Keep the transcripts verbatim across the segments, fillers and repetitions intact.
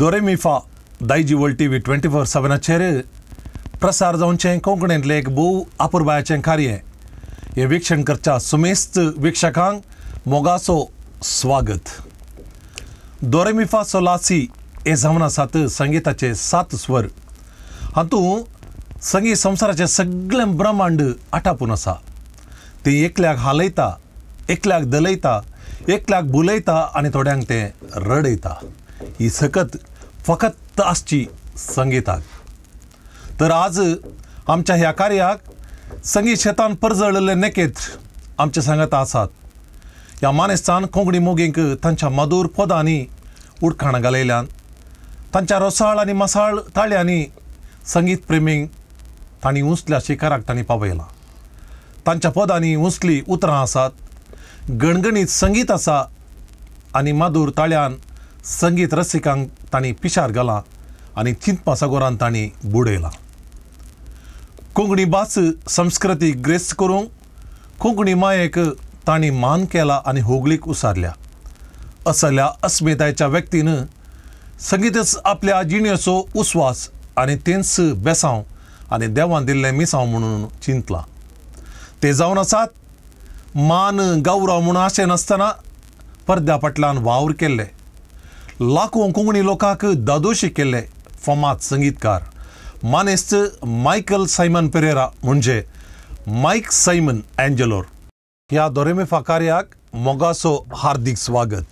दोरेमिफा Daijiworld TV twenty four सेवनाचेर प्रसार जावचें कोंकणींतलें एक भोव अपुरबायेचें कार्य हे वीक्षण करच्या सुमेस्त वीक्षकांक मोगाचो स्वागत. दोरेमिफा सोलासी हे जावन आसात संगीताचे सात स्वर. हातूंत संगीत संवसाराचें सगळें ब्रह्मांड आटापून आसा. ते एकल्याक हालयता, एकल्याक दलयता, एकल्याक बुलयता आनी थोड्यांक ते रडयता. ही सकत फकत आसची संगीताक. तर आज आमच्या ह्या कार्याक संगीत शेतान परजळले नेकेत्र आमचे सांगत आसात. ह्या मानेस्तान कोंकणी मोगींक तांच्या मधुर पदांनी उडखाण घालयल्यान, तांच्या रोसाळ आनी मसाळ ताळयांनी संगीत प्रेमींक तांणी उंचल्या शिखराक तांणी पावयलां. तांच्या पदांनी उंचली उतरां आसात, गणगणीत संगीत आसा आनी मधुर ताळ्यान संगीत रसिकांक तांणी पिशार घालां आनी चिंतपा सागोरान तांणी बुडयलां. कोंकणी भास संस्कृती ग्रेस्त करूंक कोंकणी मायेक तांणी मान केला आनी होगलीक उसारल्या. असल्या अस्मितायेच्या व्यक्तीन संगीतच आपल्या जिणेचो उस्वास आनी तेंच बेसांव आनी देवान दिल्लें मिसांव म्हणून चिंतलां. ते जावन आसात मान गौरव म्हणून आशें नासतना पडद्या फाटल्यान वावर केल्ले, लाखो कोंकणी लोकांक दादोशी केल्ले फामाद संगीतकार मानेस्त मायकल सायमन पेरेरा म्हणजे मायक सायमन एंजेलोर. ह्या दोरेमिफा कार्याक मोगाचो हार्दिक स्वागत.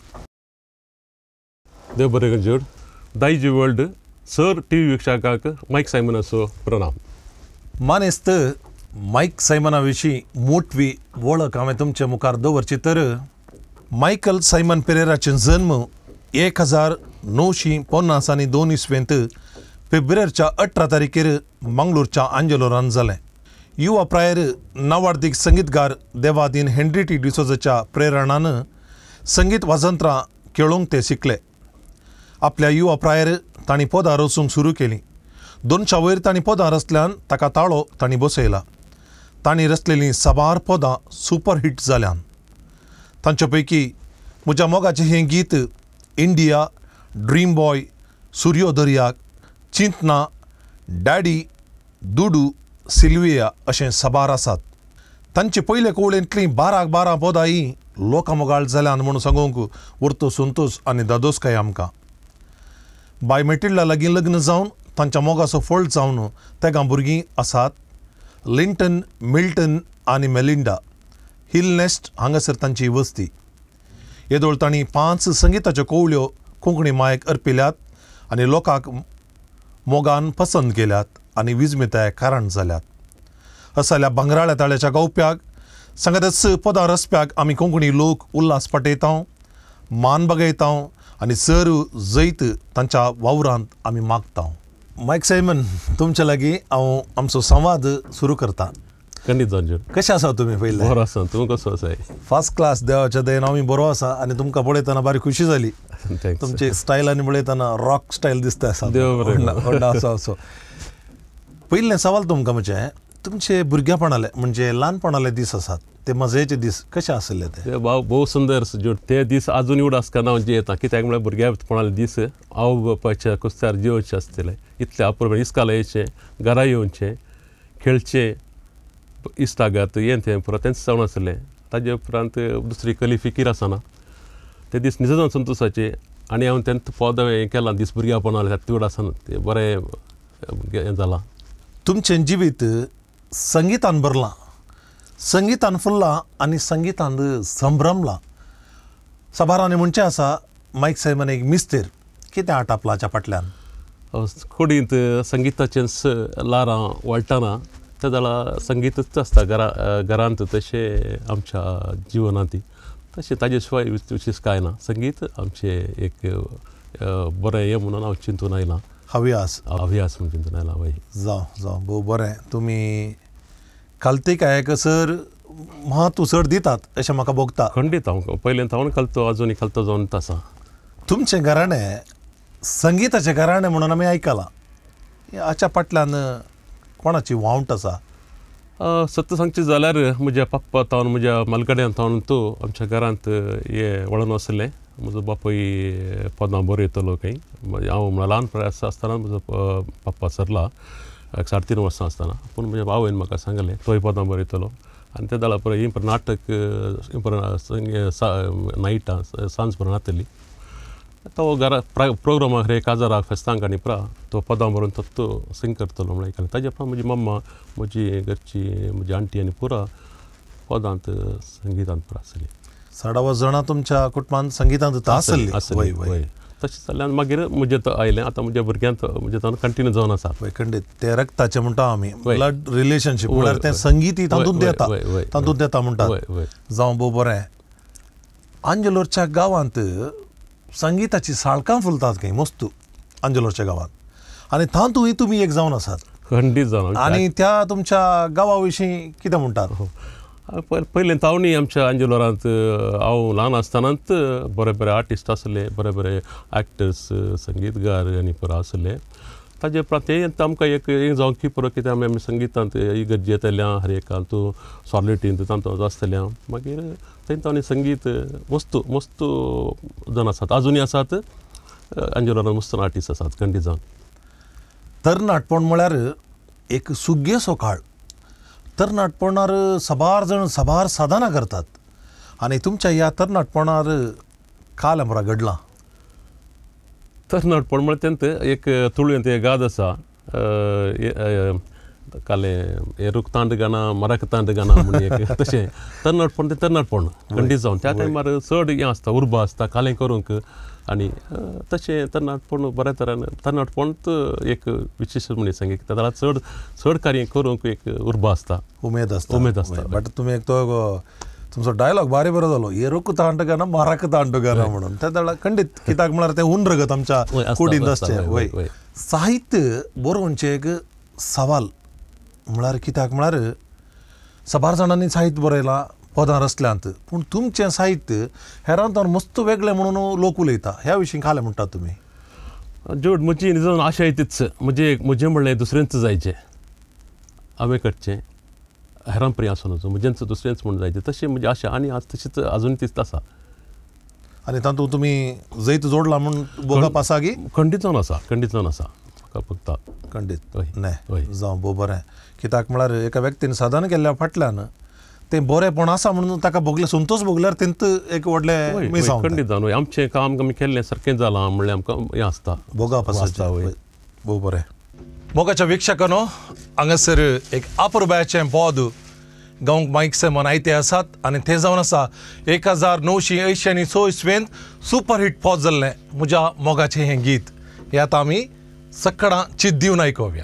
देव बरें करूं. दायजीवर्ल्ड सर टी व्ही वीक्षकांक मायक सायमनाचो प्रणाम. मानेस्त मायक सायमना विशीं मोठवी वळख हांवें तुमचे मुखार दवरची तर मायकल सायमन पेरेराचें जल्म एक हजार णवशीं पन्नास आनी दोन इसवेंत फेब्रुवारीच्या अठरा तारखेर मंगळूरच्या आंजलोरान जालें. युवा प्रायर नावार्थीक संगीतकार देवादीन हेनरी टी डिसोजाच्या प्रेरणान संगीत वाजंत्रां खेळोवंक ते शिकले. आपल्या युवा प्रायर तांणी पदां रचूंक सुरू केलीं. दोनशा वयर तांणी पदां रचल्यान ताका ताळो तांणी बसयला. तांणी रचलेलीं साबार पदां सुपरहिट जाल्यान. तांचे पैकी म्हज्या मोगाचें हें गीत इंडिया, ड्रीम बॉय, सूर्यो दर्याक, चिंतना, डॅडी, दुडू, सिल्विया अशें साबार आसात. तांचे पयले कवळेंतलीं बाराक बारा पदां ही लोकमोगाळ जाल्यान म्हूण सांगूंक उरतो संतोश आनी दादोसकाय आमकां. बाय मेटिल्ला लागीं लग्न जावन तांच्या मोगाचो फळ जावन तेगा भुरगीं आसात. लिंटन, मिल्टन आनी मेलिंडा. हिल नेस्ट हांगासर तांची वस्ती. येदोळ तांणी पांच संगीताच्यो कवळ्यो कोंकणी मायेक अर्पिल्यात आनी लोकांक मोगान पसंत केल्यात आनी विजमिताय कारण जाल्यात. असल्या भांगराळ्या ताळ्याच्या गावप्याक सांगातच पदां रचप्याक आमी कोंकणी लोक उल्हास पाटयता, मान बगयता आनी सर जैत तांच्या वावरांत आमी मागता. मायक सायमन, तुमचे लागीं हांव आमचो संवाद सुरू करता. खंडीत जावन. कशें आसा तुमी पयले? बरो आसा. तूं कसो आसा? First class. देवाच्या दयेन हांव बरो आसा आनी तुमकां पळयतना बारी खुशी जाली. तुमची स्टायलांनी पळयतना रॉक स्टायल दिसता. आसा असो. पयलें सवाल तुमकां म्हणजे तुमचे भुरगेपणाले म्हणजे ल्हानपणाले दीस आसात ते मजेचे दीस कशे आसले ते? भोव सुंदर. ते दीस आजून एवढ आसतना हांव जियेता. कित्याक म्हळ्यार भुरगेपणाले दीस आवय बापायच्या कुस्त्यार जिवचे आसतले. इतले अपुर्ब. इस्काला येवचें, घरा येवचें, खेळचें, इश्टागात हें तें पुरो तेंच जावन आसलें. ताजे उपरांत दुसरी कसली फिकीर आसना. ते दीस निज जावन संतोशाचे. आनी हांव तेंत पद हें केलां दीस भुरगेपणाले तिवड आसना. तें बरें हें जालां. तुमचें जिवीत संगीतान भरलां, संगीतान फुल्लां आनी संगीतान संभ्रमलां. साबारांनी म्हणचें आसा मायक सायमन एक मिस्तेर. कितें आटापलां हाच्या फाटल्यान? कुडींत संगीताचें लारां वळटाना त्या जाल्यार संगीतच आसता घरा घरांत. तशें आमच्या जिवनांत तशें ताजे शिवाय विशेश कांय ना. संगीत आमचें एक बरें हें म्हणून हांव चिंतून आयलां. हव्यास हव्यास म्हणून चिंतून आयलां. हय जावं जावं भोव बरें. तुमी काल्तिकायेक कसर म्हत्व चड दितात अशें म्हाका भोगता. खंडीत. हांव पयलें हांव खालतो आजुनी खालतो जावन आसा. तुमचें घराणें संगीताचें घराणें म्हणून आमी आयकलां. हाच्या फाटल्यान कोणाची वावंट आसा? सत्य सांगचें जाल्यार म्हज्या पप्पा तावन म्हज्या मालकड्यान तावन तूं आमच्या घरांत हें वळून आसलें. म्हजो बापूय पदां बरयतलो खंय हांव म्हळ्यार ल्हानपणा आसतना म्हजो पप्पा सरला साडे तीन वर्सां आसतना पूण म्हज्या आवयन म्हाका सांगलें तोय पदां बरयतलो आनी ते जाल्या पळय ही नाटक नायटां सांज पर्यंत जातली तो घरा प्रोग्रामाक रे काजाराक फेस्तांक आनी प्रा तो पदां बरोवन तो सिंग करतलो म्हळ्यार आयकलें ताजे उपरांत म्हजी मम्मा म्हजी घरची म्हजी आंटी आनी पुरा पदांत संगीतांत पुरा आसली साडावत जाणां तुमच्या कुटुंबांत संगीतांत आसली आसली वय तशें जाल्यार मागीर म्हजें तो आयलें आतां म्हज्या भुरग्यांत म्हजें तो कंटिन्यू जावन आसा वय खंडीत ते रक्ताचें म्हणटा आमी ब्लड रिलेशनशीप म्हळ्यार तें संगीत तातूंत येता तातूंत येता म्हणटात जावं भोव बरें आंजलोरच्या गांवांत संगीताची साळकां फुलतात खंय मस्तू आंजलोरच्या गांवांत आनी तातूंय तुमी एक जावन आसात खंडीत जावन आनी त्या तुमच्या गांवा विशीं कितें म्हणटात पयलें तावणी आमच्या आंजलोरांत हांव ल्हान आसतनाच बरे बरे आर्टिस्ट आसले बरे बरे एक्टर्स संगीतकार आनी पुरो आसले ताजे उपरांत ते आमकां एक जावं की पुरो कितें आमी आमी संगीतांत इगर्जे येतल्या हर एक तूं सॉलिटींत तांतो आसतल्या मागीर थंय तावणी संगीत मस्तू मस्तू जावन आसात आजुनी आसात आंजलोरांत मस्त आर्टिस्ट आसात खंडीत जावन तरणाटपण म्हळ्यार एक सुग्गेसो काळ तरणाटपणार सबार जण सबार साधना करतात आनी तुमच्या ह्या तरणाटपणार काल आमकां घडलां तरणाटपण म्हळ्यार तेंत एक तुळयेंत एक गाद आसा काले एरूक तांड गाना मराक तांड गाना म्हणून एक तशें तरणाटपण तें तरणाटपण खंडीत जावन त्या टायमार चड हें आसता उर्बा आसता कालें करूंक आनी तशें तरणाटपण बऱ्या तरेन तरणाटपण एक विशेश म्हण सांगे त्या जाल्यार चड चड कार्य करूंक एक उर्बा आसता उमेद आसता उमेद आसता बट तुमी एक तो तुमचो डायलॉग बारी बरो जालो एरूक तांड गाना मराक तांड गाना म्हणून त्या जाल्यार खंडीत कित्याक म्हळ्यार तें उन रगत आमच्या कुडींत आसचें वय साहित्य बरोवचें एक सवाल म्हळ्यार कित्याक म्हळ्यार सबार जाणांनी साहित्य बरयलां पदां रचल्यांत पूण तुमचें साहित्य हेरांत मस्त वेगळें म्हणून लोक उलयता ह्या विशीं काले म्हणटात तुमी जोड म्हजी निजून आशा तीच म्हणजे म्हजें म्हणलें दुसऱ्यांच जायचें हांवें करचें हेरां पर्यंत आसूं नजो म्हजेंच दुसरेंच म्हूण जायचें तशें म्हजी आशा आनी आज तशीच आजून तीच आसा आनी तातूंत तुमी जैत जोडला म्हूण बोगा पासागी खंडीत जावन आसा खंडीत जावन आसा म्हाका फक्त खंडीत न्हय जावं भोव बरें कित्याक म्हळ्यार एका व्यक्तीन साधन केल्ल्या फाटल्यान तें बरेंपण आसा म्हणून ताका भोगलें संतोश भोगल्यार तेंत एक व्हडलें मिसांव खंडीत जावन आमचें काम आमी केल्लें सारकें जालां म्हणल्यार आमकां हें आसता भोगा पासता वय भोव बरें मोगाच्या वीक्षकांनो हांगासर एक अपुर्बाचें पद गांवक माईकसे मनायते आसात आनी तें जावन आसा एक हजार णवशी अंयशी आनी स इसवेंत सुपरहीट पद जाल्लें म्हज्या मोगाचें हें गीत हें आतां आमी सकाळां चित दिवन आयकोवया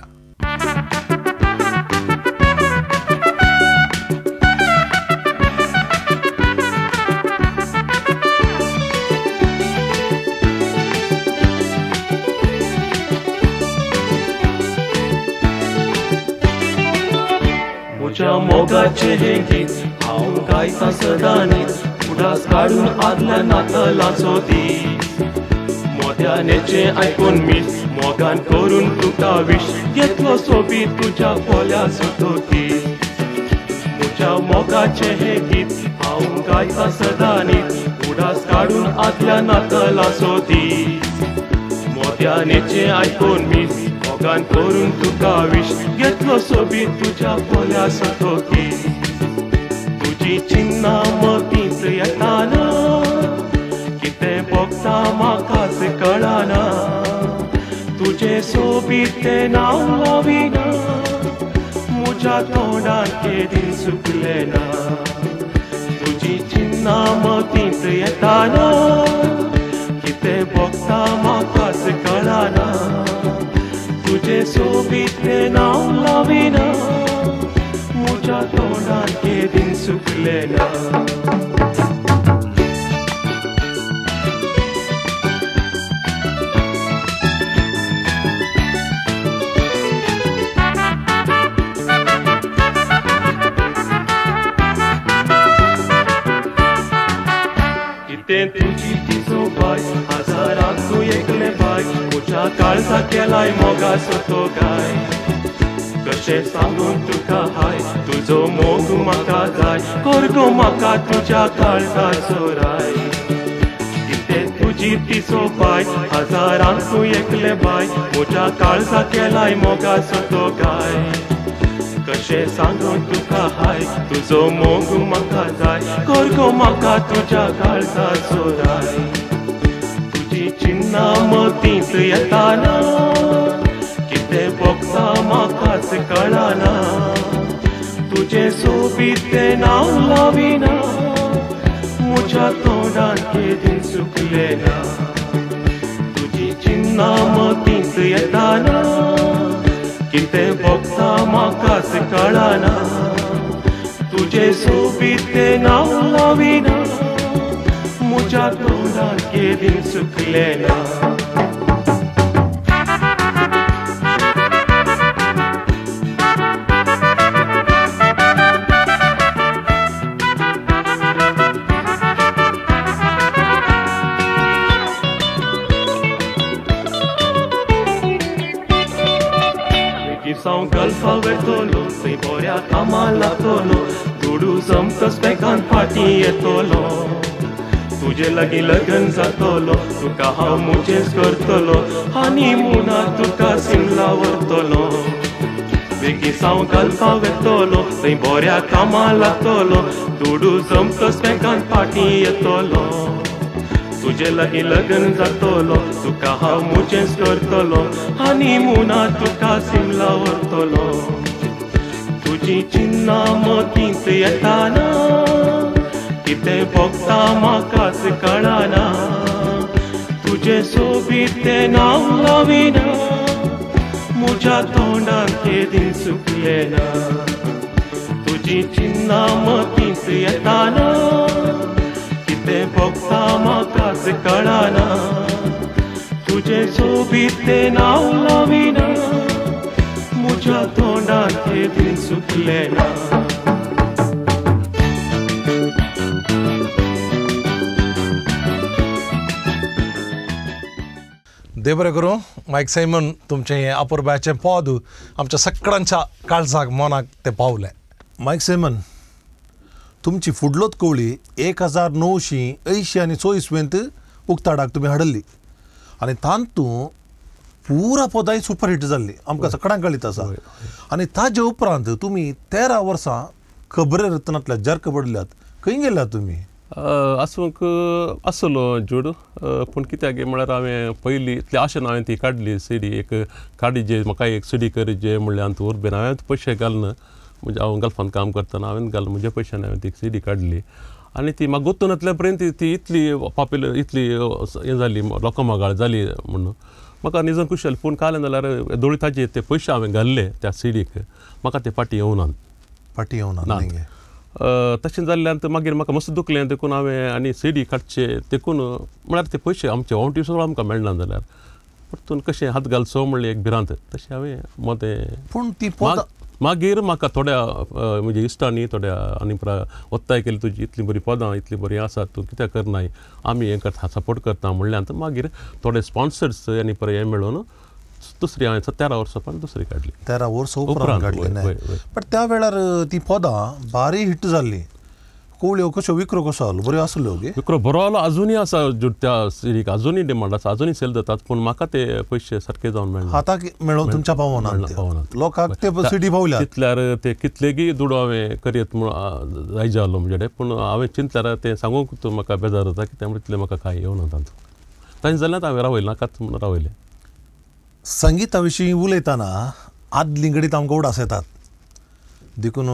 म्हज्या मोगाचें हें गीत हांव गायता सदांच उडास काडून आदल्या नातालाचो दीस मोद्यानेचें आयकून मीस मोगान करून तुका विश घेतलो सोबीत तुज्या पोल्या सुतोकी म्हज्या मोगाचें हें गीत हांव गायता सदांच उडास काडून आदल्या नातालाचो दीस मोद्यानेचें आयकून मीस मोगान करून तुका विश घेतलो सोबीत तुज्या पोल्या सुतोकी तुजी चिन्नां मतींत येताना कितें भोगता म्हाकाच कळना तुजें सोबीत तें नांव लाविना म्हज्या तोंडान केदीन सुकलें ना तुजी चिन्नां मतींत येताना कितें भोगता म्हाकाच कळना तुजें सोबीत तें नांव लाविना म्हज्या तोंडान केदीन सुकलें ना कितें तुजी तिजो बाय हजाराक तूं एकलें बाय म्हज्या काळजा केलाय मोगाचो तो गाय कशें सांगून तुका हाय तुजो मोग म्हाका जाय कर गो म्हाका तुज्या काळजाचो राय कितें तुझी तिसो पाय हजारांक तूं एकले बाय म्हज्या काळजा केलाय मोगाचो तो गाय कशें सांगूं तुका हाय तुजो मोग म्हाका जाय कर गो म्हाका तुज्या काळजाचो राय तुजी चिन्ना मतींत येताना कितें भोगता म्हाकाच कळना तुजें सोबीत तें नांव लाविना म्हज्या तोंडान केदीं सुकलें ना तुजी चिन्ना मतींत येताना कितें भोगता म्हाकाच कळना तुजें सोबीत तें नांव लाविना म्हज्या तोंडान केदीं सुकलें ना São galfa vertolo, sei borea kamala tolo, dudu samtas pekan party etolo. तुझे लगी लगन जातलो तुका हांव मुजेच करतलो हनीमुना तुका सिमला व्हरतलो बेगी साव गल्फा वेतलो थंय बऱ्या कामा लागतलो दुडू जमतस बेगान पाटी येतलो तुझे लगी लगन जातलो तुका हांव मुजेच करतलो हनीमुना तुका सिमला व्हरतलो तुजी चिन्ना मतींत येताना कितें भोगता म्हाकाच कळना तुजे सोबीत तें नांव लाविना म्हज्या तोंडान केदीं सुकलें ना तुजी चिन्ना मतींत येताना कितें भोगता म्हाकाच कळना तुजे सोबीत तें नांव लाविना म्हज्या तोंडान केदीं सुकलें ना देव बरें करूं मायक सायमन तुमचें हें अपुर्बाचें पद आमच्या सगळ्यांच्या काळजाक मनाक तें पावलें मायक सायमन तुमची फुडलोच कवळी एक हजार णवशीं अंयशीं आनी चोवीसवेंत उक्ताडाक तुमी हाडली आनी तातूंत पुरा पदां सुपरहीट जाल्ली आमकां सगळ्यांक कळीत आसा आनी ताजे उपरांत तुमी तेरा वर्सां खबरे रत्नांतल्या जर्क पडल्यात खंय गेल्यात तुमी आसूंक आसलो जोड पूण कित्याक म्हळ्यार हांवें पयलीं इतले आशेन हांवें ती काडली सीडी एक काडी जे म्हाका एक सीडी कर जे म्हणल्यार तूं उर्बेन हांवें पयशे घालना म्हणजे हांव गल्फान काम करतना हांवें घाल म्हज्या पयशांनी हांवें ती सीडी काडली आनी ती म्हाका गोतून येतल्या पर्यंत ती इतली पॉप्युलर इतली हें जाली लोकां मागाळ जाली म्हणून म्हाका निजन खुशी जाली पूण कालें जाल्यार दोळीताचे ते पयशे हांवें घाल्ले त्या सीडीक म्हाका ते फाटी येवनात फाटी येवना तशें जाल्ल्यान मागीर म्हाका मस्त दुखलें देखून हांवें आनी सीडी काडचे देखून म्हळ्यार ते पयशे आमचे वावटी सुद्दां आमकां मेळना जाल्यार परतून कशें हात घालचो म्हणलें एक भिरांत तशें हांवें मोदें पूण ती मागीर म्हाका थोड्या म्हज्या इश्टांनी थोड्या आनी पुरा वत्ताय केली तुजी इतली बरी पदां इतली बरी आसात तूं कित्याक करनाय आमी हें करता सपोर्ट करता म्हणल्यार मागीर थोडे स्पॉन्सर्स आनी परत हें मेळून दुसरी हांवें तेरा वर्सां पण दुसरी काडली तेरा वर्सां उपरांत काडली बट त्या वेळार ती पदां बारी हिट जाल्ली कवळ्यो कश्यो विक्रो कसो आसलो बऱ्यो आसल्यो विक्रो बरो आसलो अजुनूय आसा त्या सिडीक अजुनूय डिमांड आसा अजुनूय सेल जातात पूण म्हाका ते पयशे सारके जावन मेळना हाताक मेळोन तुमच्या पावना पावनात लोकांक ते सिडी पावल्या तितल्यार ते कितलेगी दुडो हांवें करयत म्हूण जाय जालो म्हणजे पूण हांवें चिंतल्यार तें सांगूंक म्हाका बेजार जाता कित्याक तितलें म्हाका कांय येवना तातूंत तांचे जाल्यार हांवें रावयलें नाकाच म्हणून रावयलें संगीता विशीं उलयतना आदली घडीत आमकां उडास येतात देखून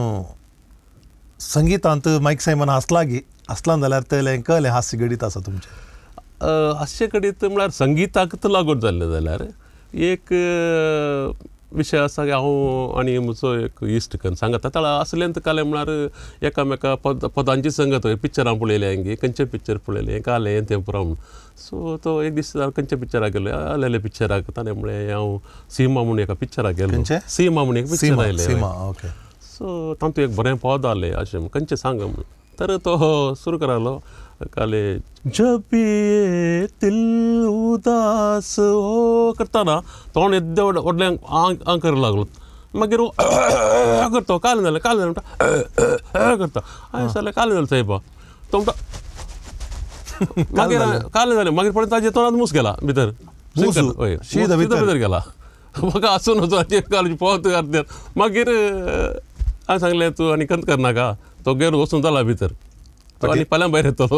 संगीतांत मायक सायमन आसलागी आसला जाल्यार तें कळलें हास्य घडीत आसा तुमचें हास्य घडीत म्हळ्यार संगीताक लागून जाल्लें जाल्यार एक विशय आसा की हांव आनी म्हजो एक इश्ट करून सांगता ताळा असलेंत कालें म्हळ्यार एकामेका पद पदांची संगत पिक्चरां पळयलें हांगे खंयचें पिक्चर पळयलें हें कालें तें पुरो म्हणून सो तो एक दीस खंयच्या पिक्चराक गेलो आलेले पिक्चराक ताणें म्हळें हांव सिमा म्हणून एका पिक्चराक गेलो सिमा म्हणून एक पिक्चर आयलें सो तातूंत एक बरें पद आलें अशें खंयचें सांग म्हणून तर तो सुरू करालो काले जब ये दिल उदास हो करतना तोंड येद्दे व्हडलें आंग कर लागलो मागीर करता कालें जालें कालें जालें म्हणटा करता हांवें जाल्यार कालें जालें सायबा तो म्हणटा मागीर काल जालें मागीर पळय ताजे तोंडांत मूस गेला भितर हय शीत भितर गेला म्हाका आसून वचून काल पोवत घातल्यार मागीर हांवें सांगलें तूं आनी कंत करनाका तो घेवन वचून जाला भितर तो आनी फाल्यां भायर येतलो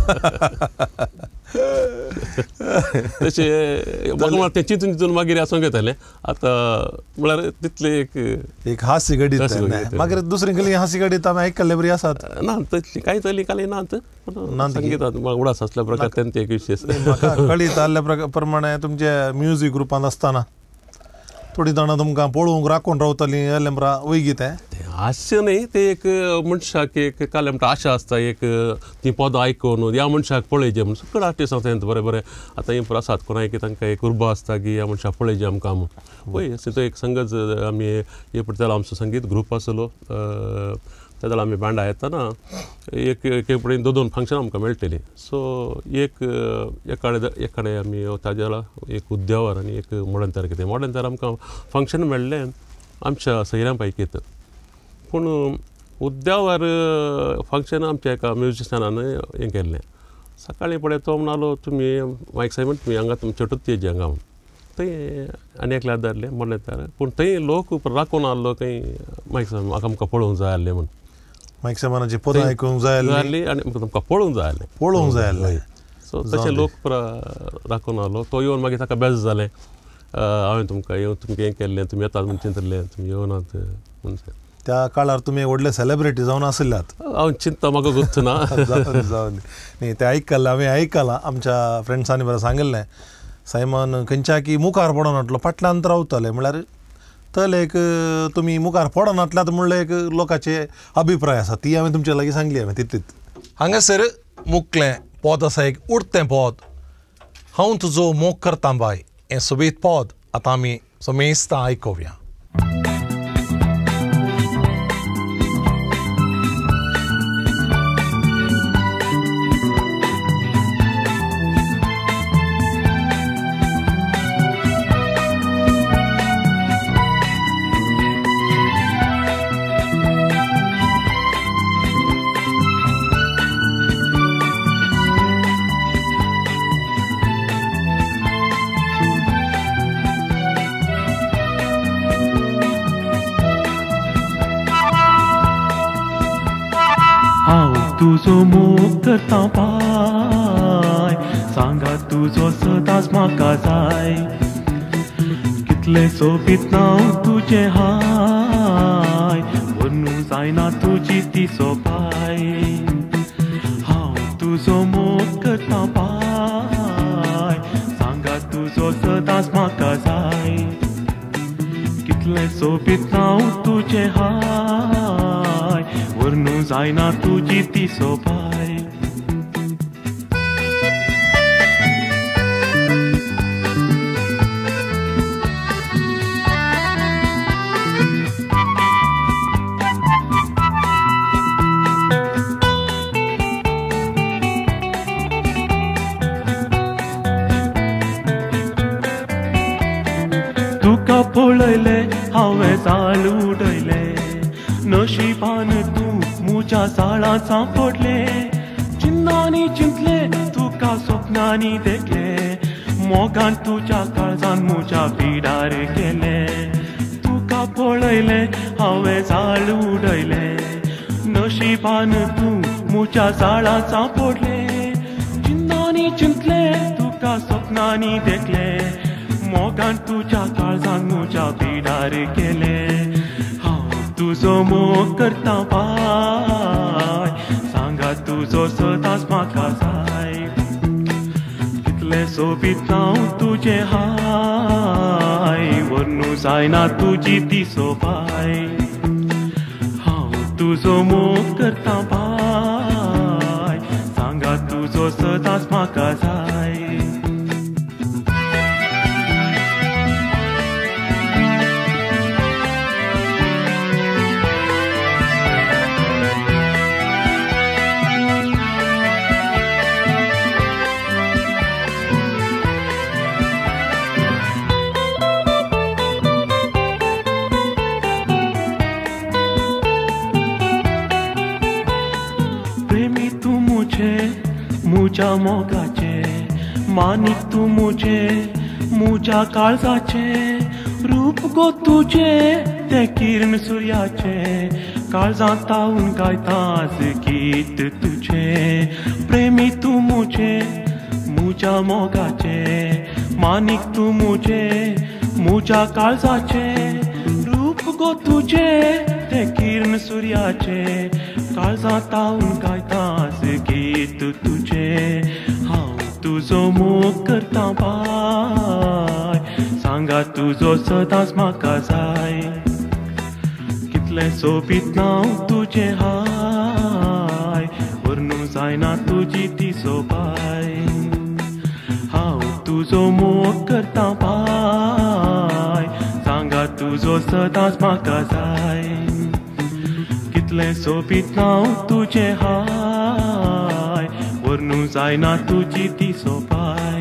तशें म्हाका तें चिंतून चिंतून मागीर आसूंक येतालें आतां म्हळ्यार तितलें एक एक हास्य घडीत मागीर दुसरी गेली हास्य घडीत आमी आयकल्ले बरी आसात ना तसली कांय तरी काली नात संगीतात उडास आसल्या प्रकार तेंत एक विशेश म्हाका कळीत आसल्या प्रमाणे तुमचे म्युजीक ग्रुपान आसतना थोडी जाणां तुमकां पळोवंक राखून रावतालीं जाल्यार मरा वैगी तें हास्य न्ही ते एक मनशाक एक काल म्हणटा आशा आसता एक ती पदां आयकून ह्या मनशाक पळयचें म्हणून सगळे आर्टिस्ट आसा तेंत बरें बरें आतां ही प्रसाद कोणाय की तांकां एक उर्बा आसता की ह्या मनशाक पळयचें आमकां म्हणून पळय तो एक संगत आमी हे पडटालो आमचो संगीत ग्रूप आसलो त्या जाल्यार आमी बांडा येतना एक एक पडेन दोन दोन फंक्शनां आमकां मेळटलीं सो एक एकाडे एकाडे आमी ताजे एक उद्यावर आनी एक मॉडर्न तयार कितें मॉडर्न तयार आमकां फंक्शन मेळ्ळें आमच्या सयऱ्यां पैकीत पूण उद्यावर फंक्शन आमच्या एका म्युजिशनान हें केल्लें सकाळीं पळय तो म्हणलो तुमी मायक सायमन तुमी हांगा तुमी चटूत येजी हांगा म्हूण थंय आनी एकल्याक धाडलें मॉडर्न तयार पूण थंय लोक राखून आहलो खंय मायक सायमन म्हाका आमकां पळोवंक जाय आसलें म्हूण मायक सायमनाची पदां आयकूंक जाय आसली आनी तुमकां पळोवंक जाय आसलें पळोवंक जाय आसलें सो तशें लोक राखून आहलो तो येवन मागीर ताका बेजार जालें हांवें तुमकां येवन तुमकां हें केल्लें तुमी येतात म्हूण चिंतलें तुमी येवनात म्हणून त्या काळार तुमी व्हडले सेलिब्रिटी जावन आशिल्ल्यात हांव चिंता म्हाका गुर्त ना जावन न्ही तें आयकलां हांवें आयकलां आमच्या फ्रेंड्सांनी बरें सांगिल्लें सायमन खंयच्या की मुखार पडनातलो फाटल्यान रावतले म्हळ्यार तले एक तुमी मुखार पडनातल्यात म्हणले एक लोकांचे अभिप्राय आसा ती हांवें तुमचे लागीं सांगली हांवें तितलीच हांगासर मुखलें पद आसा एक उडतें पद हांव तुजो मोग करतां बाय हें सोबीत पद आतां आमी समेस्तां आयकुया तुजो मोग करता पाय सांगा तुजो सदांच म्हाका जाय कितले सोबीत नांव तुजें हाय वर्णू जायना तुजी ती सोबाय हांव तुजो मोग करता पाय सांगा तुजो सदांच म्हाका जाय कितले सोबीत नांव तुजें हाय वर्णू जायना तुजी ती सोबाय तुका पळयले हांवें जाळ उडयले नशिबान तूं मुझ्या जाळां सांपडले चिन्नांनी चिंतले तुका स्वप्नांनी देखले मोगान तुज्या काळजान मुझ्या पिडार गेले तुका पळयले हांवें जाळ उडयले नशिबान तूं मुझ्या जाळां सांपडले चिन्नांनी चिंतले तुका स्वप्नांनी देखले मोगान तुज्या काळजान मुझ्या पिडार गेले तुजो मोग करता पाय सांगा तुजो सदांच म्हाका जाय कितले सोबीत नांव तुजें हाय वर्णू जायना तुजी ती सोबाय हांव तुजो मोग करता पाय सांगा तुजो सदांच म्हाका जाय मुजा मोगाचे मानिक तू मुझे मुजा काळजाचे रूप गो तुझे ते किरण सूर्याचे काळजांत तावून गायतास गीत तुझे प्रेमी तू मुझे मुजा मोगाचे मानिक तू मुझे मुजा काळजाचे रूप गो तुझे ते किरण सूर्याचे काळजांत तावून गायतास गीत तुझे हांव तुजो मोग करता बाय सांगा तुजो सदांच म्हाका जाय कितले सोबीत नांव तुझे हाय वर्णू जायना तुजी ती सोबाय हांव तुजो मोग करता बाय सांगा तुजो सदांच म्हाका जाय कितले सोबीत नांव तुझे हाय वर्णू जायना तुजी ती सोबाय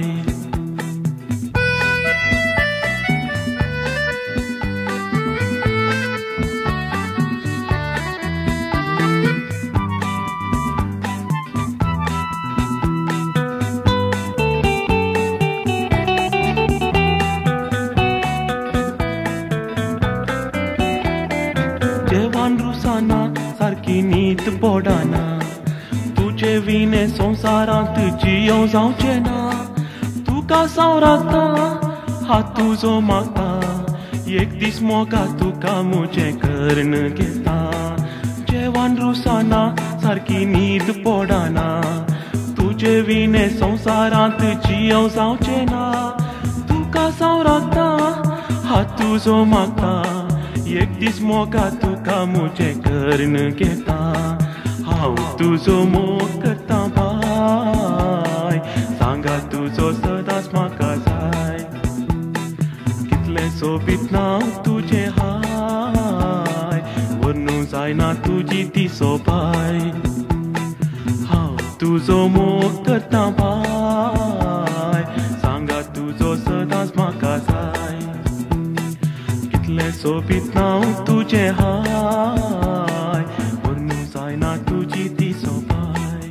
जेवान रुसाना सारकी नीत पडना तुझे विने संवसारांत जियो जावचें ना तुका सांवराता हात तुजो मागता एक दीस मोगा तुका मुझे कर्ण घेता जेवान रुसाना सारकी न्हीद पडना तुझे विने संवसारांत जियो जावचें ना तुका सांवराता हात तुजो मागता एक दीस मोगा तुका मुझे कर्ण घेता हांव तुजो मोग करता बाय सांगा तुजो सदांच म्हाका जाय कितले सोबीत नांव तुझे हाय वर्णू जायना तुजी ती सोबाय हांव तुजो मोग करता बाय सांगा तुजो सदांच म्हाका जाय कितले सोबीत नांव तुझे हाय वर्णू जायना तुजी ती सोबाय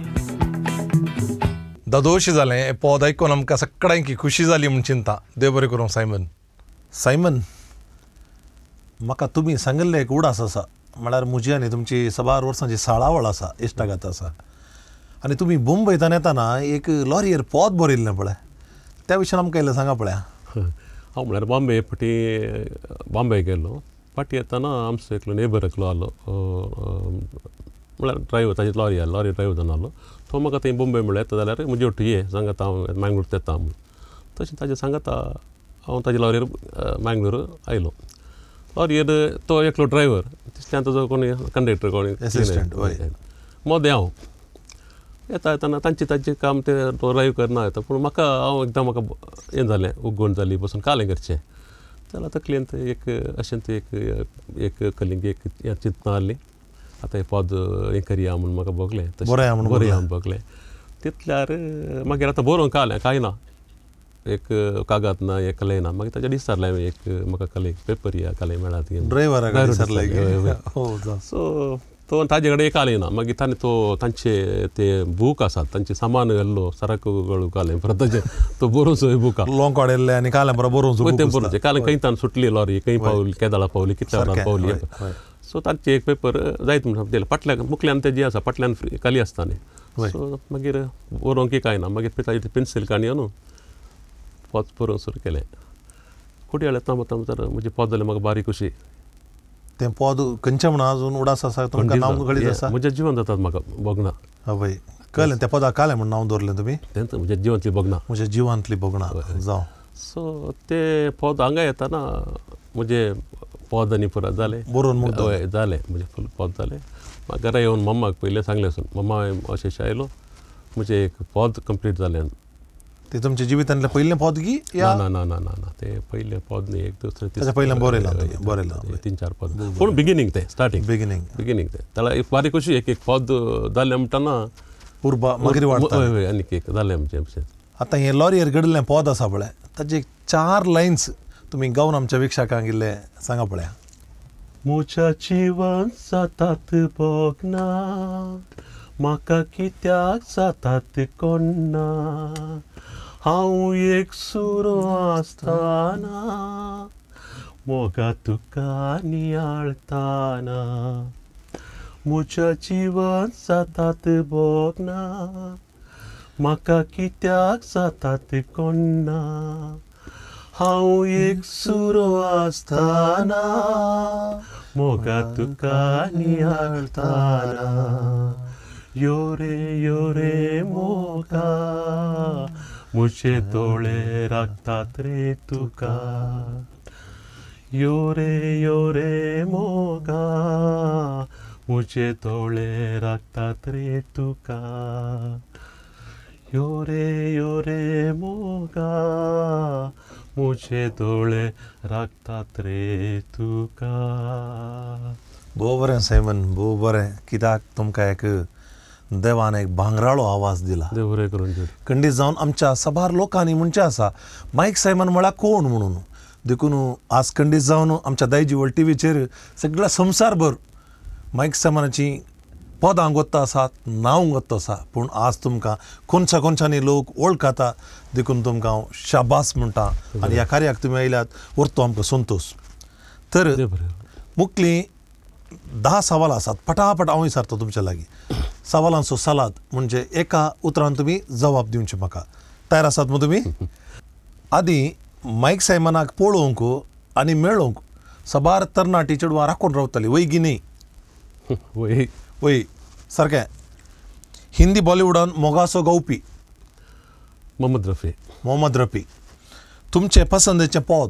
दादोशी जालें पद आयकून आमकां सगळ्यांकी खुशी जाली म्हूण चिंता देव बरें करूं सायमन सायमन म्हाका तुमी सांगिल्लें एक उडास आसा म्हळ्यार म्हजी आनी तुमची सबार वर्सांची साळावळ आसा इश्टागत आसा आनी तुमी मुंबयतान येताना एक लॉरियेर पद बरयल्लें पळय त्या विशयान आमकां इल्लें सांगा पळया हांव म्हळ्यार बॉम्बे फाटी बॉम्बे गेल्लो फाटी येताना आमचो एकलो नेबर एकलो आलो म्हळ्यार ड्रायव्हर ताजी लॉरी आहा लॉरी ड्रायव्हर जावन आलो तो म्हाका थंय मुंबय म्हळ्यार येता जाल्यार म्हजे वांगडा ये सांगाता हांव मँगलोर येता म्हूण तशें ताजें सांगाता हांव ताजे लॉरीयेर मँगलोर आयलो लॉरीयेर तो एकलो ड्रायव्हर तितल्यान ताजो कोणी कंडक्टर कोणी मोदें हांव येता येताना तांचे तांचें काम ते ड्रायव्ह करना येता पूण म्हाका हांव एकदम म्हाका हें जालें उगवण जाली बसून कालें करचें जाल्यार तकलेन ते एक अशें ते एक एक कलिंग एक चिंतना आसली आतां हें पद हें करया म्हूण म्हाका बगलें बरया म्हूण बरया म्हूण बगलें तितल्यार मागीर आतां बरोवंक कालें कांय ना एक कागद ना एक कलय ना मागीर ताच्या दिसतारलें हांवें एक म्हाका कलय पेपर या कलय मेळ्ळा ड्रायव्हराक सो तो ताजे कडेन एक आलें ना मागीर ताणें तो तांचे ते बूक आसात तांचे सामान घाल्लो सराकू कालें परत ताजें तो बरोवन सोय बुकां लोंग काडिल्लें आनी कालें बरो बरोवन तें बरोवचें कालें खंय तान सुटली लॉरी खंय पावली केदाळा पावली कितल्या वरांत पावली सो तांचे एक पेपर जायत म्हणून दिलें फाटल्यान मुखल्यान तें जें आसा फाटल्यान खाली आसता न्ही सो मागीर बरोवंक कांय ना मागीर ताजेर पेन्सील काणी न्हू पद बरोवंक सुरू केलें कुडयाळ येता वता तर म्हजें पद जालें म्हाका बारीक अशी तें पद खंयचें म्हणून अजून उडास आसा तुमकां नांव घडीत आसा म्हजें जिवन जातात म्हाका बगना हय कळ्ळें त्या पदाक कालें म्हूण नांव दवरलें तुमी तेंच म्हज्या जिवंतली बगना म्हज्या जिवांतली बगना जावं सो ते पद हांगा येताना म्हजें पद आनी पुराय जालें बरोवन हय जालें म्हजें फूल पद जालें म्हाका घरा येवन मम्माक पयलें सांगलें आसून मम्मा हांवें अशें अशें आयलो म्हजें एक पद कंप्लीट जालें ते तुमच्या जिवितांतलें पयलें पद गी ना ना ना ना ना ते पयलें पद न्ही एक दुसरें तेच्या पयलें बरयलां बरयलां तीन चार पद पूण बिगिनींग तें स्टार्टींग बिगिनींग बिगिनींग तें ताला एक बारीक अशी एक एक पद जालें म्हणटाना उर्बा मागीर वाडटा हय हय आनीक एक जालें म्हणजे अशें आतां हें लॉरियेर घडलें पद आसा पळय ताचे एक चार लायन्स तुमी गावन आमच्या विक्षकांक इल्ले सांगा पळया म्हज्या जिवन जातात बगना म्हाका कित्याक जातात कोन्ना हांव एक सुरो आसतना मोगा तुका नियाळताना म्हज्या जीवन जातात बोगना म्हाका कित्याक जातात कोन्ना हांव एक सुरो आसतना मोगा तुका नियाळताना यो रे यो रे मोगा मुझे दोळे राखतात रे तुका यो रे यो रे मोगा मुझे दोळे राखतात रे तुका यो रे यो रे मोगा मुझे दोळे राखतात रे तुका. भोव बरें सैमन, भोव बरें. कित्याक तुमकां एक देवान एक भांगराळो आवाज दिला. देव बरें करून दिवं. खंडीत जावन आमच्या सभार लोकांनी म्हणचे आसा माईक सैमन म्हळ्यार कोण म्हणून. देखून आज खंडीत जावन आमच्या दायजीवर्ल्ड टीव्हीचेर सगळ्या संवसारभर माईक सैमनाची पदां गोत्ता आसात, नांव गोत्ता आसा. पूण आज तुमकां कोणच्या कोणच्यानी लोक वळखता. देखून तुमकां हांव शाबास म्हणटा आनी ह्या कार्याक तुमी आयल्यात व्हरतो आमकां संतोश. तर मुखली धा सवाल आसात, फटाफट हांव विचारतो तुमच्या लागीं. सवालांचो सलाद म्हणजे एका उतरान तुमी जबाब दिवचे म्हाका. तयार आसात मग तुमी? आदी माईक सैमनाक पळोवंक आनी मेळोवंक सबार तरणाटी चेडवां राखून रावतालीं, वय गी न्ही? वय वय सारकें. हिंदी बॉलिवूडान मोगासो गावपी मोहम्मद रफी. मोहम्मद रफी. तुमचे पसंदीचें पद?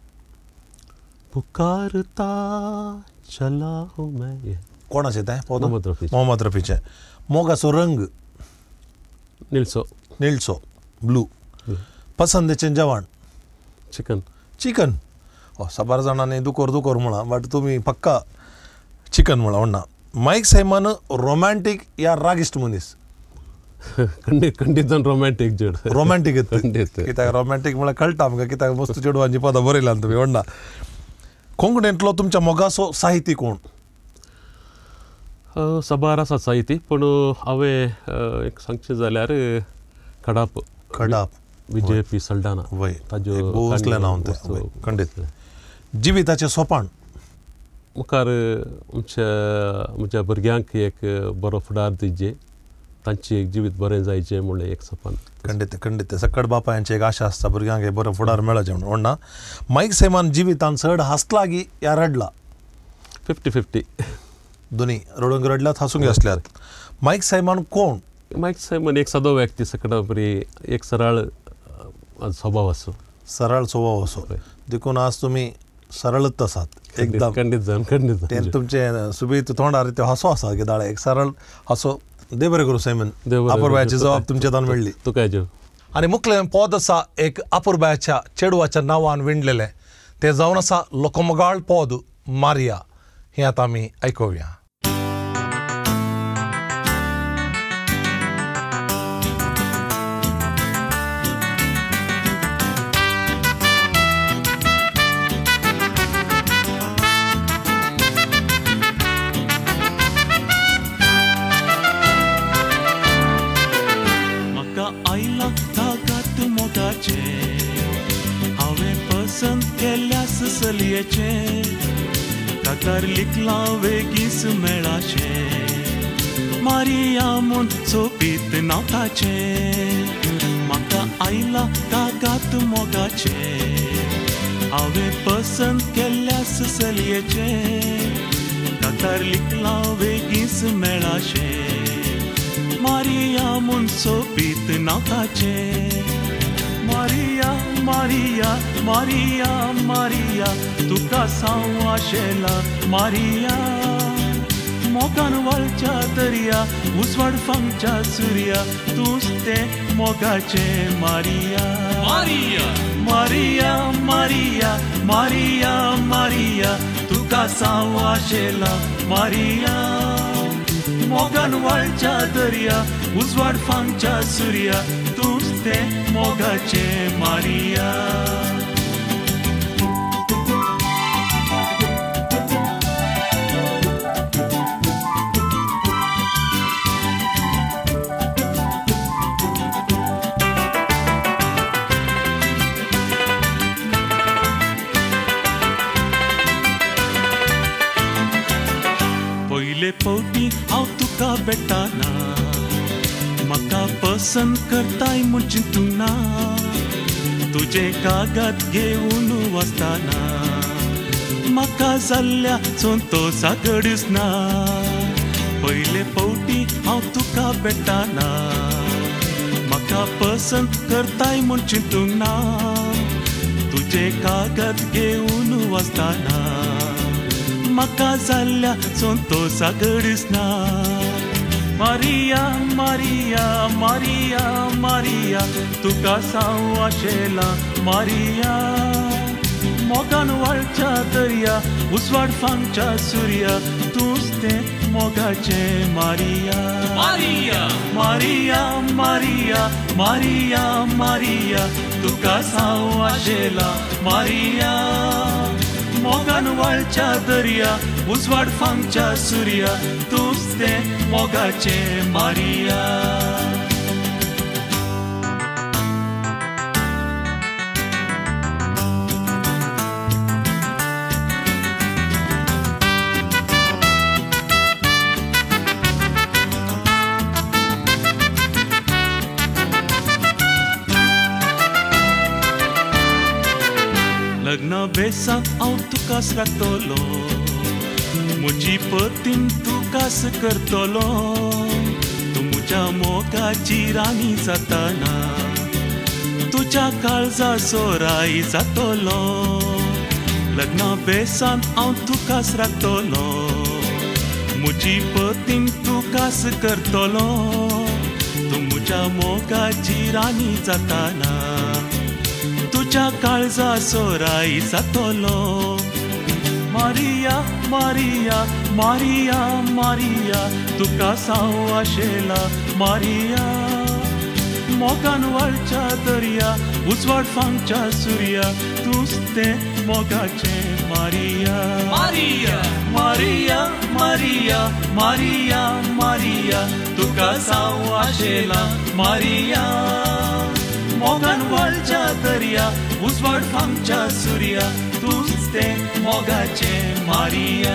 पुकारता चला हूं मैं. कोणाचें तें पद? मोहम्मद रफी. मोहम्मद रफीचें. मोगाचो रंग? निळसो. निळसो, ब्लू. पसंदीचें जेवण? चिकन. चिकन. हो, सबार जाणांनी दुकोर दुकोर म्हणा, बट तुमी पक्का चिकन म्हणा म्हणना. माईक सैमन रोमॅन्टीक या रागिश्ट मनीस? खंडीत खंडीत जावन रोमॅन्टीक चेड. रोमॅन्टीक खंडीत. कित्याक रोमॅन्टीक म्हळ्यार कळटा आमकां, कित्याक मस्त चेडवांची पदां बरयल्यान तुमी म्हणना. कोंकणींतलो तुमच्या मोगाचो साहिती कोण? सबार आसा साहिती, पूण हांवें एक सांगचें जाल्यार कडाप. कडाप. विजय पी सल्डाना. वय ताज्यो वसलें नांव तें. खंडीत. जिविताचें सोपान? मुखार आमच्या म्हज्या भुरग्यांक एक बरो फुडार दिवचे, तांची एक जिवीत बरें जायचें म्हणलें एक सपान. खंडीत खंडीत. सकट बापायांची एक आशा आसता भुरग्यांक एक बरो फुडार मेळचें म्हणून. म्हणना माईक सैमन जिवितान चड हांसला की या रडला? Fifty fifty. दोनी रडूंक रडल्यात, हांसूंक हांसल्यात. माईक सैमन कोण? माईक सैमन एक सादो व्यक्ती, सकट बरी एक सरळ स्वभाव असो. सरळ स्वभाव असो. देखून आज तुमी सरळच आसात एकदम. खंडीत जावन खंडीत जावन. तुमचे सुबीत तोंडार ते हांसो आसा गिदाळे, एक सरळ हांसो. देव बरें करूं सैमन. अपुरबायाची जबाब तुमचे तान मेळ्ळी. तुका हेजेर. आनी मुखलें पद आसा एक अपुरबायाच्या चेडवाच्या नांवान विणलेलें. तें जावन आसा लोकमगाळ पद मारिया. हें आतां आमी आयकुया. हांवें पसंत केल्यास चलयेचे काकार लिखला वेगीस मेळाचे मारिया म्हूण सोपीत नांव ताचें म्हाका आयला कागात मोगाचे हांवें पसंत केल्यास चलयेचे काकार लिखला वेगीस मेळाचे मारिया म्हूण सोपीत नांव ताचें मारिया मारिया मारिया मारिया तुका सांव आशेला मारिया मोगान वळच्या दर्या उजवाड फांगच्या सुर्या तूंच तें मोगाचें Maria Maria Maria Maria Maria Maria तुका सांव आशेला मारिया मोगान वळच्या दर्या उजवाड फांगच्या सुर्या तूंच तें मोगाचें मारिया पहिले पवटी हांव तुका भेटना म्हाका पसंत करताय म्हूण चिंतूना तुजे कागद घेवन वचतना म्हाका जाल्ल्या संतोषा घडीच ना पहिले पवटी हांव तुका भेटना म्हाका पसंत करताय म्हूण चिंतूना तुजे कागद घेवन वचतना म्हाका जाल्ल्या संतोषा घडीच ना मारिया मारिया मारिया मारिया तुका सांव आशेला मारिया मोगान वाळच्या दर्या उसवाड फांगच्या सुर्या तूंच तें मोगाचें Maria Maria Maria Maria Maria Maria तुका सांव आशेला मारिया मोगान वाळच्या दर्या उसवाड फांगच्या सुर्या तूंच तें मोगाचें मारिया लग्न बेसाक हांव तुकाच राखतलो म्हजी पतीन तुकाच करतलो तूं म्हज्या मोगाची राणी जातना तुज्या काळजा सोराय जातलो लग्न बेसान हांव तुकाच राखतलो म्हजी पतीन तुकाच करतलो तूं म्हज्या मोगाची राणी जातना तुझ्या काळजा सोराय जातलो मारिया मारिया मारिया मारिया तुका सांव आशेला मारिया मोगान वाळच्या दर्या उजवाड फांगच्या सुर्या तूंच तें मोगाचें Maria Maria Maria Maria Maria Maria तुका सांव आशेला मारिया मोगान वाळच्या दर्या उजवाड फांगच्या सुर्या तूंच तें मोगाचें मारिया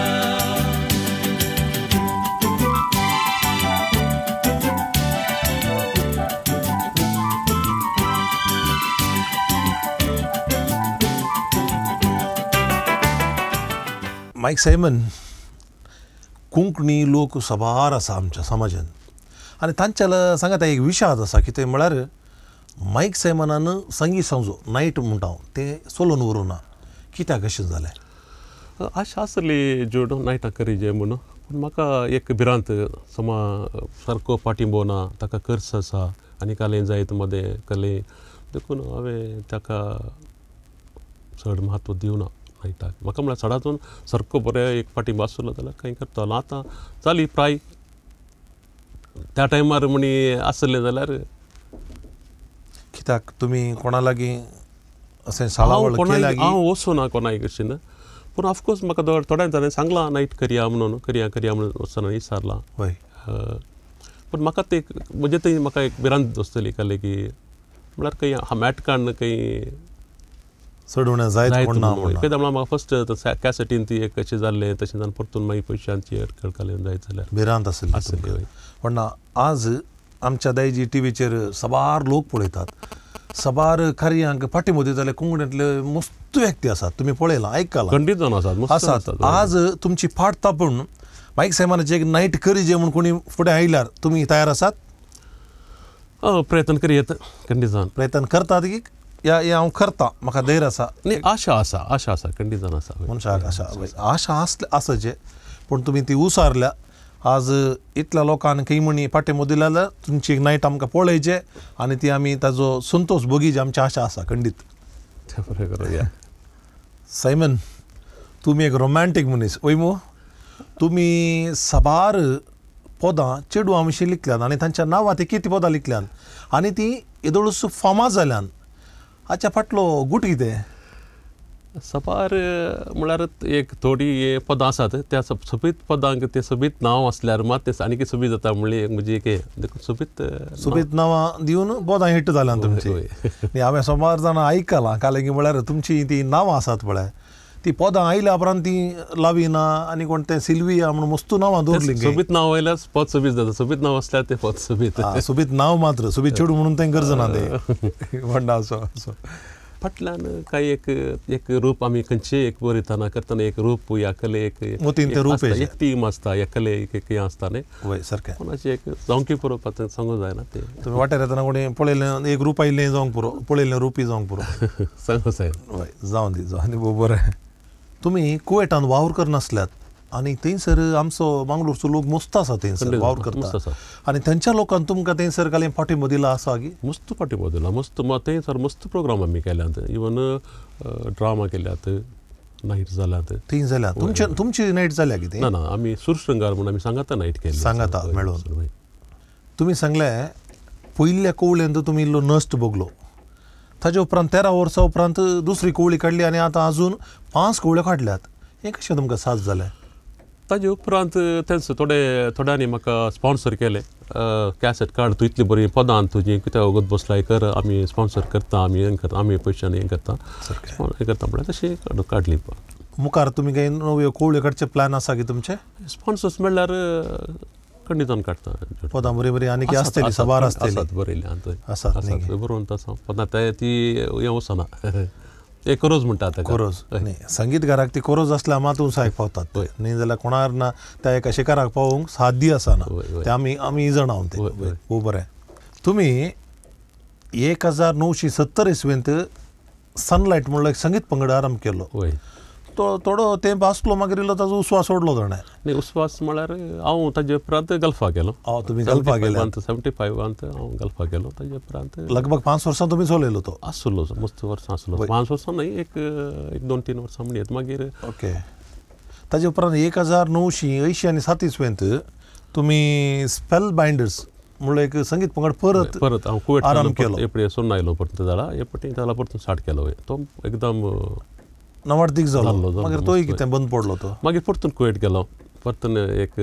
माईक सायमन कोंकणी लोक सबार आसा आमच्या समाजान आनी तांच्या सांगात एक विशाद आसा कितें म्हळ्यार माईक सायमनान संगीत सांजो नायट म्हणटा हांव तें सोलोवन व्हरूना कित्याक अशें जालें आशा आसली जोड नायटां करीजे म्हणून पूण म्हाका एक भिरांत समा सारको पाठिंबो ना ताका कर्स आसा आनी कालें जायत मदें कलें देखून हांवें ताका चड म्हत्व दिवना नायटाक म्हाका म्हळ्यार सडाचून सारको बरें एक पाठिंबो आसलो जाल्यार खंय करतलो आतां जाली प्राय त्या टायमार म्हणी आसलें जाल्यार कित्याक तुमी कोणा लागीं अशें साळावळ केल्या हांव वचूना कोणाय कडच्यान पूण ऑफकोर्स म्हाका थोड्या जाणांनी सांगलां नायट करया म्हणून करया करया म्हणून वचना विचारलां हय पूण म्हाका ते म्हणजे थंय म्हाका एक भिरांत आसतली कले की म्हळ्यार खंय मॅटकान खंय चडवण्या जायत पडना कित्याक म्हाका फस्ट कॅसेटीन ती एक अशें जाल्लें तशें जावन परतून मागीर पयशांचेर कळकलें जायत जाल्यार भिरांत आसली आसली पण आज आमच्या दायजी टीव्हीचेर सबार लोक पळयतात सबार कार्यांक फाटीं दिताले कोंकणींतले मस्त व्यक्ती आसात तुमी पळयलां आयकलां खंडीत जावन आसात आसात आज तुमची फाट तापून माईक सायमनाची एक नायट करीजे म्हूण कोणी फुडें आयल्यार तुमी तयार आसात प्रयत्न करीत खंडीत जावन प्रयत्न करतात की या या हांव करतां म्हाका धैर्य आसा न्ही आशा आसा आशा आसा खंडीत जावन आसा मनशाक आशा आशा आसले आसचे पूण तुमी ती उसारल्या आज इतल्या लोकांक खंय म्हणी पाठिंबो दिला जाल्यार तुमची एक नायट आमकां पळयचे आनी ती आमी ताजो संतोश भोगीचे आमची आशा आसा खंडीत सायमन तुमी एक रोमॅन्टीक मनीस वय मू तुमी सबार पदां चेडवां विशीं लिखल्यात आनी तांच्या नांवां ती कितें पदां लिखल्यात आनी ती येदोळूच फामाद जाल्यान हाच्या फाटलो गूट कितें सबार म्हळ्यार एक थोडी पदां आसात त्या सोबीत पदांक ते सोबीत नांव आसल्यार मात ते आनी सोबीत जाता म्हणली म्हणजे एक सोबीत सोबीत नांवां दिवन पदां हिट जाल्यान तुमची हांवें सुमार जाणां आयकलां कालें की म्हळ्यार तुमची ती नांवां आसात पळय ती पदां आयल्या उपरांत ती लाविना आनी कोण तें सिल्विया म्हणून मस्तू नांवां दवरलीं सोबीत नांव आयल्यार पद सोबीत जाता सोबीत नांव आसल्यार तें पद सोबीत सोबीत नांव मात्र सोबीत चेडूं म्हणून तें गरज ना तें म्हणटा असो असो फाटल्यान कांय एक एक रूप आमी खंयचेय एक बरयतना करतना एक रूप ह्या कलेक मोतीन तें रूप एक टीम आसता ह्या कलेक एक हें आसता न्ही वय सारकें कोणाचें एक जावंकी पळोवपाक तें सांगूंक जायना तें तुमी वाटेर येतना कोणी पळयलें एक रूप आयिल्लें जावंक पुरो पळयलें रुपी जावंक पुरो सांगूंक जाय वय जावं दी जावं दी बरें तुमी कुवेटान वावर करनासल्यात आनी थंयसर आमचो मंगळूरचो लोक मस्त आसा थंयसर वावर करता आनी थंयच्या लोकांक तुमकां थंयसर कांय पाठिंबो दिला आसा गी मस्त पाठिंबो दिला मस्त थंयसर मस्त प्रोग्राम आमी केल्यात इवन ड्रामा केल्यात नायट जाल्यात थंय जाल्यात तुमचे तुमची नायट जाल्या कितें ना ना आमी सुरशृंगार म्हणून आमी सांगाता नायट केली सांगाता मेळून तुमी सांगलें पयल्या कवळेंत तुमी इल्लो नश्ट भोगलो ताजे उपरांत तेरा वर्सां उपरांत दुसरी कवळी काडली आनी आतां आजून पांच कवळ्यो काडल्यात हें कशें तुमकां साथ जालें ताजे उपरांत तेंच थोडे थोड्यांनी म्हाका स्पॉन्सर केलें कॅसेट काड तूं इतली बरी पदां तुजी कित्याक वगत बसलाय कर आमी स्पॉन्सर करता आमी हें करता आमी पयशांनी हें करता हें करता म्हळ्यार तशी काडली मुखार तुमी कांय नव्यो कवळ्यो काडचे प्लॅन आसा की तुमचे स्पॉन्सर्स म्हणल्यार खंडितान काडता पदां बरी बरी आनी कितें आसतली सबार आसतली बरयली आसात बरोवन आसा पदां ती हें वचना एक कोरोज म्हणटात कोरोज न्ही संगीतकाराक ती कोरोज आसल्यार मात उंचायक पावतात न्ही जाल्यार कोणार ना त्या एका शिकाराक पावूंक सादी आसना ते आमी आमी जाणाव ते खूब बरें तुमी एक हजार णवशे सत्तर इसवेंत सनलायट म्हणलो एक संगीत पंगड आरंभ केलो तो थोडो तेंप आसलो मागीर इल्लो ताजो उस्वास सोडलो ताणें न्ही उस्वास म्हळ्यार हांव ताजे उपरांत गल्फा गेलो हांव तुमी गल्फा गेले सेव्हन्टी फायवांत हांव गल्फा गेलो ताजे उपरांत लगभग पांच वर्सां तुमी चलयलो तो आसलो मस्त वर्सां आसलो पांच वर्सां न्हय एक एक दोन तीन वर्सां म्हणत मागीर ओके ताजे उपरांत एक हजार णवशी अंयशीं आनी सात इसवेंत तुमी स्पेल बायंडर्स म्हणलो एक संगीत पंगड परत परत हांव कुवेट आरंभ केलो एपडी सोडून आयलो परत जाला एपटी ताला परतून स्टार्ट केलो तो एकदम नवार्थीक जालो मागीर तोय कितें बंद पडलो तो मागीर परतून कुवेट गेलो परतून एक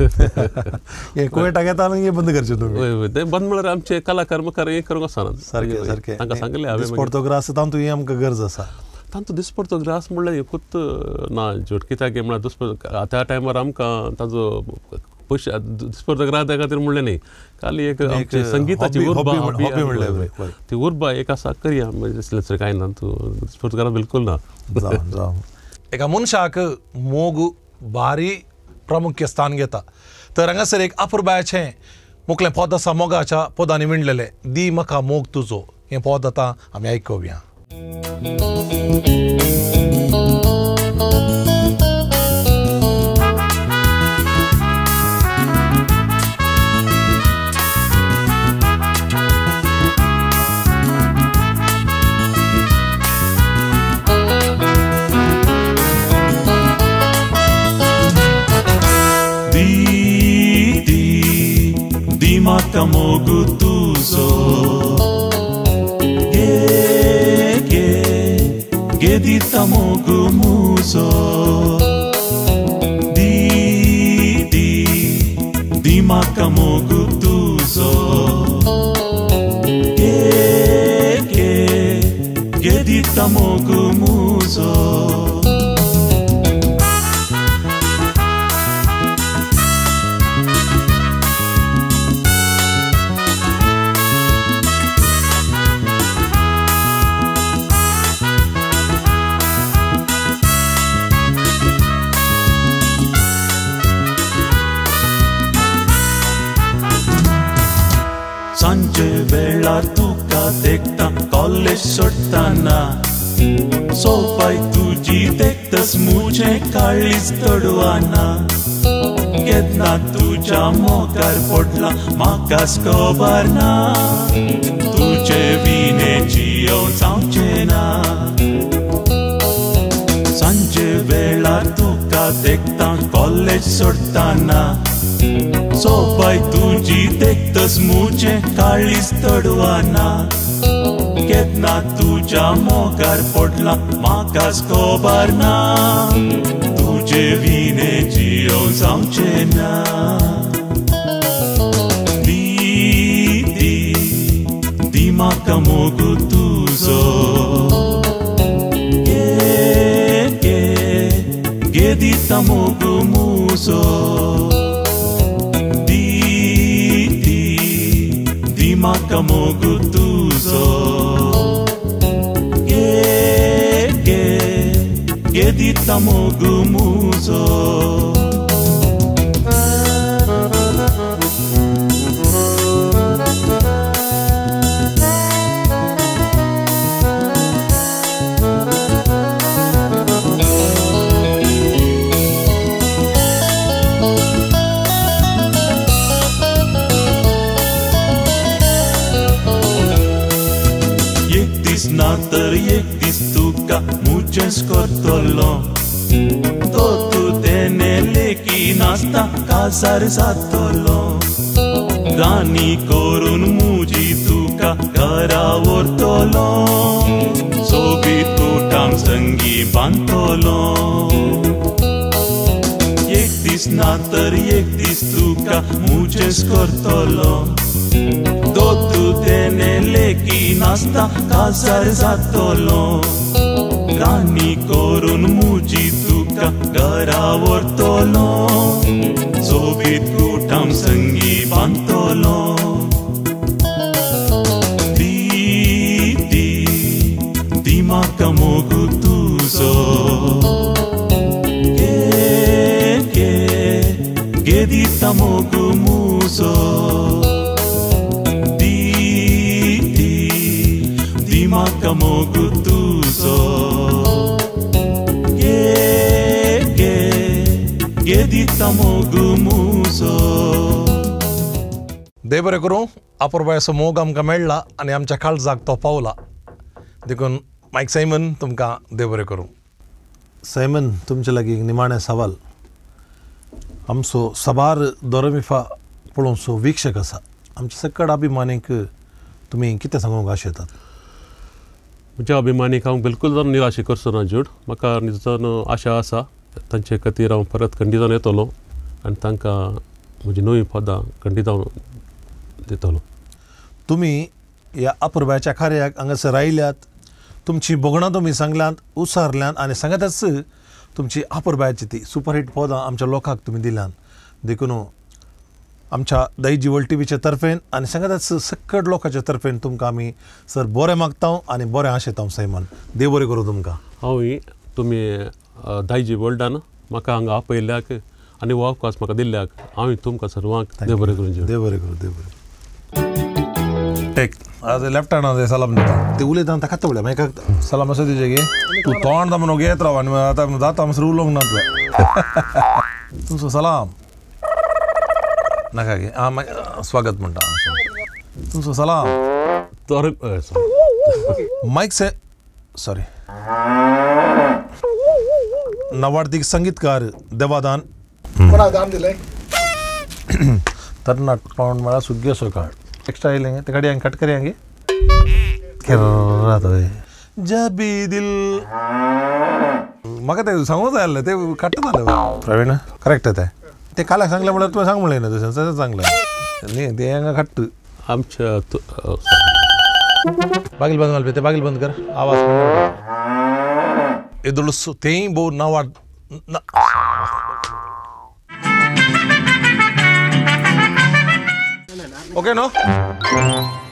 हे कुवेटाक येता आनी बंद करचे तुमी तें बंद म्हळ्यार आमचे कलाकार मुखार हें करूंक वचना सारकें सारकें तांकां सांगलें हांवें दिसपडतो ग्रास तातूंत आमकां गरज आसा तातूंत दिसपडतो ग्रास म्हणल्यार एकूच ना जोड कित्याक म्हळ्यार दिसपडतो त्या टायमार आमकां ताजो पयशे दिसपडतो ग्रास त्या खातीर म्हणलें न्ही खाली एक संगीताची उर्बा ती उर्बा एक आसा करया म्हणजे दिसलें कांय ना तूं दिसपडतो ग्रास बिलकुल ना एका मनशाक मोग भारी प्रामुख्य स्थान घेता तर हांगासर एक अपुरबायाचें मुखलें पद आसा मोगाच्या पदांनी विणलेलें दी म्हाका मोग तुजो हें पद आतां आमी आयकुया म्हाका मोग तुजो गे गे गे दिता मोग मुजो दी दी दी म्हाका मोग तुजो गे गे गे दिता मोग मुजो सांजे वेळार तुका देखता कॉलेज सोडटाना सोपाय तुजी देखतस मुझे काळीज तडवाना केन्ना तुज्या मोगार पडला म्हाकाच खबर ना तुजे विने जियो जावचें ना सांजे वेळार तुका देखता कॉलेज सोडटाना सोपाय तुजी देखतस मुझे काळीज तडवाना केन्ना तुज्या मोगार पडला म्हाकाच खबर ना तुजे विने जियो जावचें ना दी दी दी म्हाका मोग तुजो गे गे gedita mogu muso di di di maka mogu tuzo ge ge gedita mogu muso Natar yektis tuka muches kortolo Totu tene leki nasta kasar satolo Rani korun muji tuka gara ortolo Sobit kutam sangi bantolo Yektis natar yektis tuka muches kortolo Totu tene leki nasta kasar zatolo Rani korun muji tuka gara ortolo Sobit kutam sangi bantolo Di di di maka mogu tuzo Ge ge gedita mogu muso Maka mogu tuzo ge ge gedita mogu muso देव बरें करूं अपुरबायचो मोग आमकां मेळ्ळा आनी आमच्या काळजाक तो पावला देखून मायक सायमन तुमकां देव बरें करूं सायमन तुमचे लागीं एक निमाणें सवाल आमचो सबार दोरमिफा पळोवचो वीक्षक आसा आमचे सकड अभिमानीक तुमी कितें सांगूंक आशेतात म्हज्या अभिमानीक हांव बिलकुल जावन निराशे करचो ना जूड म्हाका निजन आशा आसा तांचे खातीर हांव परत खंडी जावन येतलो आनी तांकां म्हजी नवी पदां खंडी जावन दितलो तुमी ह्या अपुरबायच्या कार्याक हांगासर आयल्यात तुमची बोगणां तुमी सांगल्यात उसारल्यात आनी सांगातच तुमची अपुरबायची ती सुपरहीट पदां आमच्या लोकांक तुमी दिल्यात देखून आमच्या दैजिवर्ल्ड टीव्हीच्या तर्फेन आनी सांगातच सकड लोकांच्या तर्फेन तुमकां आमी सर बरें मागता आनी बरें आशेता सैमान देव बरें करूं तुमकां हांव तुमी दायजीवर्ल्डान म्हाका हांगा आपयल्याक आनी हो अवकाश म्हाका दिल्ल्याक हांव तुमकां सर्वांक देव बरें करूं देव बरें करूं देव बरें टेक आज लेफ्ट हँड सलाम दिता ते उलयता ताका खात उलय मागीर सलाम असो दिजे गे तूं तोंड दा म्हणून घेत राव आनी आतां जाता म्हणसर उलोवंक ना तुवें तुमचो सलाम नाका गे आं मागीर स्वागत म्हणटा तुमचो सलाम तर मायक से सॉरी नवार्तीक संगीतकार देवादान दान दिले तरनाट पावंड म्हळ्यार सुग्गे सकाळ एक्स्ट्रा येयलें ते गाडी हांगा कट करी हांगे केर्रा जबी दिल म्हाका ते सांगूंक जाय आसलें ते कट जालें प्रवीण करेक्ट ते ते काल्याक सांगलें म्हळ्यार तुवें सांग म्हणलें न्हू तशें सांगलें न्ही ते हांगा कट आमच्या बागील बंद मारपी ते बागील बंद कर आवाज एदुळस तेंय भोव नावाड ओके न्हू